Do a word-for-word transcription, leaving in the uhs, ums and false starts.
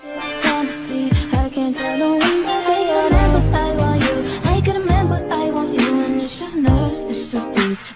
I can't tell no one that I remember I want you. I can remember I want you, and it's just nerves, it's just deep.